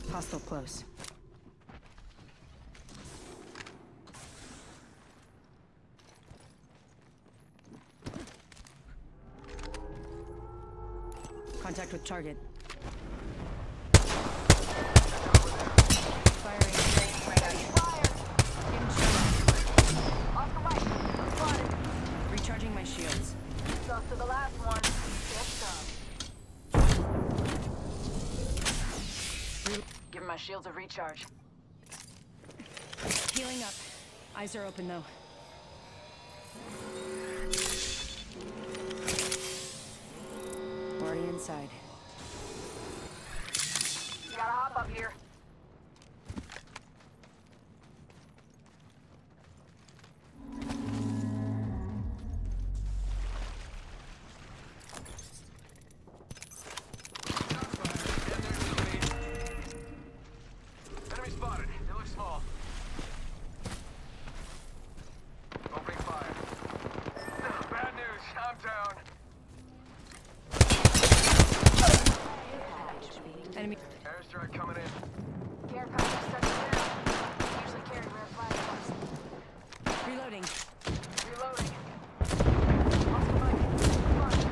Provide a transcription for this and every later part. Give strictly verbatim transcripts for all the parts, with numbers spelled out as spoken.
Hostile close. Contact with target. Firing. Fire! In shot. Off the right. Spotted. Recharging my shields. Stuck to the last one. Get some. Giving my shields a recharge. Healing up. Eyes are open though. Already inside. Gotta hop up here. Enemy spotted. They look small. Opening fire. Bad news. I'm down. Enemy. Airstrike coming in. Care package touching down. Usually carry rare flashlights. Reloading. Reloading. Off the right. Spotted.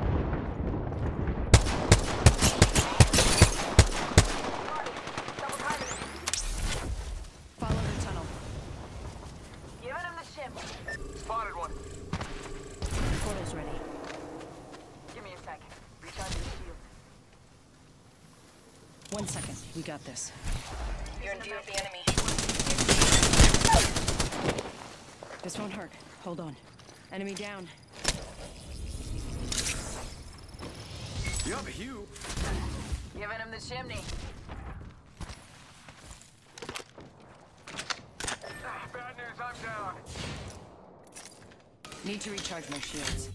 Double timing. Follow the tunnel. Giving him the ship. Spotted one. Portal's ready. Give me a sec. Recharging the shield. One second. We got this. You're in view of the enemy. This won't hurt. Hold on. Enemy down. Yup, Hugh. Giving him the chimney. Bad news. I'm down. Need to recharge my shields.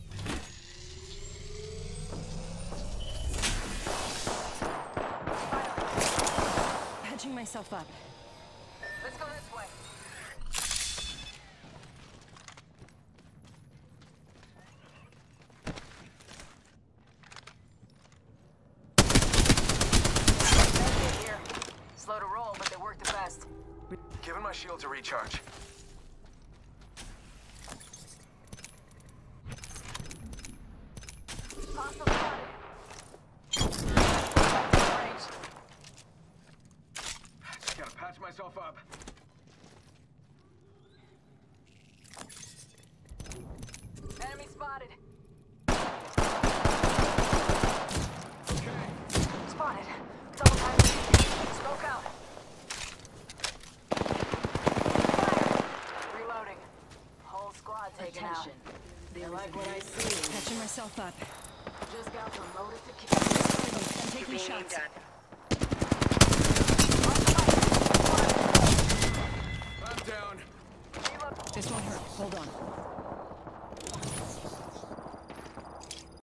Patching myself up. Let's go this way. Here. Slow to roll, but they work the best. Giving my shields a recharge. Hostile spotted. Range. Just gotta patch myself up. Enemy spotted. Okay. Spotted. Double time. Smoke out. Fire. Reloading. Whole squad taken Attention. out. They like what I see. Patching myself up. Just got promoted to kill. I'm taking shots. I'm down. Reload. This won't hurt. Hold on.